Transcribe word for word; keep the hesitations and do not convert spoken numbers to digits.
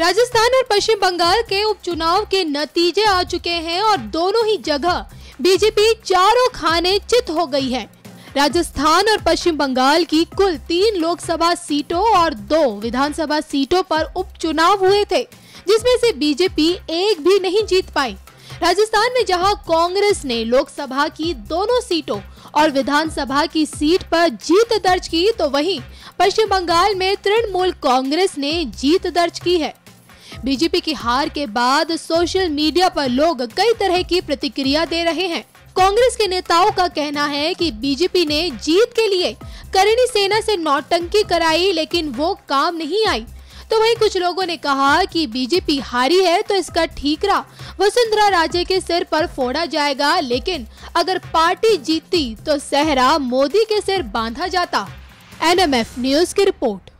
राजस्थान और पश्चिम बंगाल के उपचुनाव के नतीजे आ चुके हैं और दोनों ही जगह बीजेपी चारों खाने चित हो गई है। राजस्थान और पश्चिम बंगाल की कुल तीन लोकसभा सीटों और दो विधानसभा सीटों पर उपचुनाव हुए थे, जिसमें से बीजेपी एक भी नहीं जीत पाई। राजस्थान में जहां कांग्रेस ने लोकसभा की दोनों सीटों और विधानसभा की सीट पर जीत दर्ज की, तो वहीं पश्चिम बंगाल में तृणमूल कांग्रेस ने जीत दर्ज की है। बीजेपी की हार के बाद सोशल मीडिया पर लोग कई तरह की प्रतिक्रिया दे रहे हैं। कांग्रेस के नेताओं का कहना है कि बीजेपी ने जीत के लिए करणी सेना से नौटंकी कराई, लेकिन वो काम नहीं आई। तो वहीं कुछ लोगों ने कहा कि बीजेपी हारी है तो इसका ठीकरा वसुंधरा राजे के सिर पर फोड़ा जाएगा, लेकिन अगर पार्टी जीतती तो सेहरा मोदी के सिर बांधा जाता। एन एम एफ न्यूज की रिपोर्ट।